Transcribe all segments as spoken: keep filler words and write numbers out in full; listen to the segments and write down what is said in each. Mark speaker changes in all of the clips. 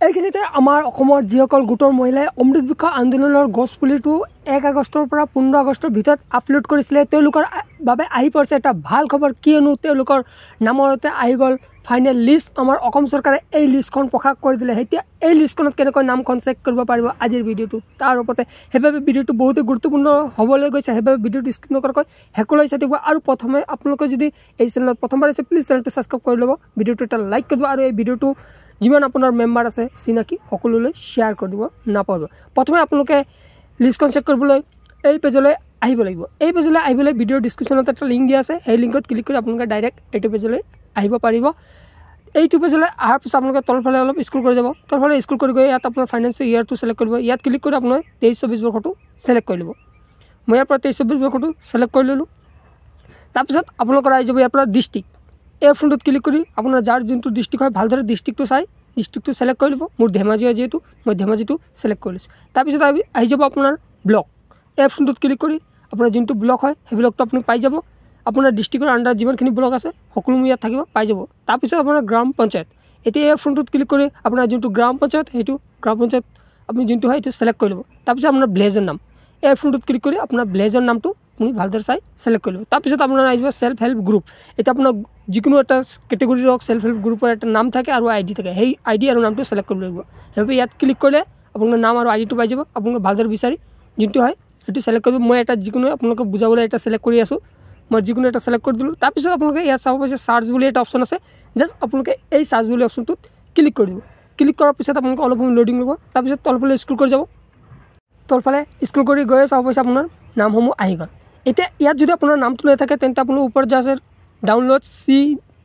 Speaker 1: এইখিনিতে আমাৰ অসমৰ যিসকল গোটৰ মহিলাই অমৃত বৃক্ষ আন্দোলনৰ গছপুলিটো এক আগষ্টৰ পৰা পোন্ধৰ আগষ্টৰ ভিতৰত আপলোড কৰিছিলে তেওঁলোকৰ বাবে আহি পৰিছে এটা ভাল খবৰ কিয়নো তেওঁলোকৰ নামতে আহি গ'ল ফাইনেল লিষ্ট আমাৰ অসম চৰকাৰে এই লিষ্টখন প্ৰকাশ কৰি দিলে এতিয়া এই লিষ্টখনত কেনেকৈ নামখন চেক কৰিব পাৰিব আজিৰ ভিডিঅ'টো তাৰ ওপৰতে সেইবাবে ভিডিঅ'টো বহুতে গুৰুত্বপূৰ্ণ হ'বলৈ গৈছে সেইবাবে ভিডিঅ'টো স্কিপ নকৰাকৈ শেষলৈ চাই থাকিব আৰু প্ৰথমে আপোনালোকে যদি এই চেনেলত প্ৰথমবাৰ আছে প্লিজ চেনেলটো ছাবস্ক্ৰাইব কৰি ল'ব ভিডিঅ'টো এটা লাইক কৰিব আৰু এই ভিডিঅ'টো যিমান আপোনাৰ মেম্বাৰ আছে চিনাকি সকলোলৈ শ্বেয়াৰ কৰি দিব নাপাব প্ৰথমে আপোনালোকে লিষ্টখন চেক কৰিবলৈ এই পেজলৈ আহিব লাগিব এই পেজলৈ আহিবলৈ ভিডিঅ'ৰ ডিছক্ৰিপশ্যনত এটা লিংক দিয়া আছে সেই লিংকত ক্লিক কৰি আপোনালোকে ডাইৰেক্ট এইটো পেজলৈ আহিব পাৰিব এইটো পেজলৈ অহাৰ পিছত আপোনালোকে তলফালে অলপ স্ক্ৰল কৰি যাব তলফালে স্ক্ৰল কৰি গৈ ইয়াত আপোনাৰ ফাইনেন্সিয়েল ইয়াৰটো চিলেক্ট কৰিব ইয়াত ক্লিক কৰি আপোনাৰ তেইছ চৌবিছ বৰ্ষটো চিলেক্ট কৰি ল'ব মই ইয়াৰ পৰা তেইছ চৌবিছ বৰ্ষটো চিলেক্ট কৰি ল'লোঁ তাৰপিছত আপোনালোকৰ আহি যাব ইয়াৰ পৰা ডিষ্ট্ৰিক্ট এই অপশ্যনটোত ক্লিক কৰি আপোনাৰ যাৰ যোনটো ডিষ্ট্ৰিক্ট হয় ভালদৰে ডিষ্ট্ৰিক্টটো চাই ডিষ্ট্ৰিক্টটো চিলেক্ট কৰি ল'ব মোৰ ধেমাজি হয় যিহেতু মই ধেমাজিটো চিলেক্ট কৰি লৈছোঁ তাৰপিছত আহি যাব আপোনাৰ ব্লক এই অপশ্যনটোত ক্লিক কৰি আপোনাৰ যোনটো ব্লক হয় সেই ব্লকটো আপুনি পাই যাব আপোনাৰ ডিষ্ট্ৰিক্টৰ আণ্ডাৰ যিমানখিনি ব্লক আছে সকলো ইয়াত থাকিব পাই যাব তাৰপিছত আপোনাৰ গ্ৰাম পঞ্চায়ত এতিয়া এই অপশ্যনটোত ক্লিক কৰি আপোনাৰ যোনটো গ্ৰাম পঞ্চায়ত সেইটো গ্ৰাম পঞ্চায়ত আপুনি যোনটো হয় সেইটো চিলেক্ট কৰি ল'ব তাৰপিছত আপোনাৰ ভিলেজৰ নাম এই অপশ্যনটোত ক্লিক কৰি আপোনাৰ ভিলেজৰ নামটো আপুনি ভালদৰে চাই চিলেক্ট কৰি ল'ব তাৰপিছত আপোনাৰ আহিব ছেল্ফ হেল্প গ্ৰুপ এতিয়া আপোনাৰ যিকোনো এটা কেটেগৰীৰ হওক ছেল্ফ হেল্প গ্ৰুপৰ এটা নাম থাকে আৰু আই ডি থাকে সেই আই ডি আৰু নামটো চিলেক্ট কৰিব লাগিব সেইবাবে ইয়াত ক্লিক কৰিলে আপোনাৰ নাম আৰু আই ডিটো পাই যাব আপোনালোকে ভালদৰে বিচাৰি যোনটো হয় সেইটো চিলেক্ট কৰিব মই এটা যিকোনো আপোনালোকে বুজাবলৈ এটা চিলেক্ট কৰি আছোঁ মই যিকোনো এটা চিলেক্ট কৰি দিলোঁ তাৰপিছত আপোনালোকে ইয়াত চাব পাৰিছে চাৰ্চ বুলি এটা অপশ্যন আছে জাষ্ট আপোনালোকে এই চাৰ্চ বুলি অপশ্যনটোত ক্লিক কৰি দিব ক্লিক কৰাৰ পিছত আপোনালোকে অলপ সময় লোডিং ল'ব তাৰপিছত তলফালে স্ক্ৰল কৰি যাব তলফালে স্ক্ৰল কৰি গৈ চাব পাৰিছে আপোনাৰ নামসমূহ আহি গ'ল এতিয়া ইয়াত যদি আপোনাৰ নামটো নাথাকে তেন্তে আপোনাৰ ওপৰত যে আছে ডাউনলোড চি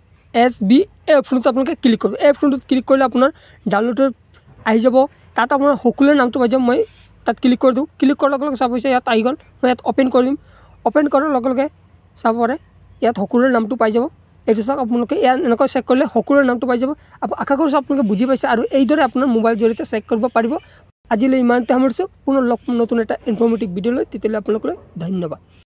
Speaker 1: এছ বি এই অপশ্যনটোত আপোনালোকে ক্লিক কৰিব এই অপশ্যনটোত ক্লিক কৰিলে আপোনাৰ ডাউনলোডৰ আহি যাব তাত আপোনাৰ সকলোৰে নামটো পাই যাব মই তাত ক্লিক কৰি দিওঁ ক্লিক কৰাৰ লগে লগে চাব পাৰিছে ইয়াত আহি গ'ল মই ইয়াত অ'পেন কৰি দিম অ'পেন কৰাৰ লগে লগে চাব পাৰে ইয়াত সকলোৰে নামটো পাই যাব এইটো চাওক আপোনালোকে ইয়াত এনেকৈ চেক কৰিলে সকলোৰে নামটো পাই যাব আশা কৰিছোঁ আপোনালোকে বুজি পাইছে আৰু এইদৰে আপোনাৰ মোবাইল জৰিয়তে চেক কৰিব পাৰিব আজিলৈ ইমানতে সামৰিছোঁ পুনৰ লগ নতুন এটা ইনফৰ্মেটিভ ভিডিঅ' লৈ তেতিয়াহ'লে আপোনালোকলৈ ধন্যবাদ।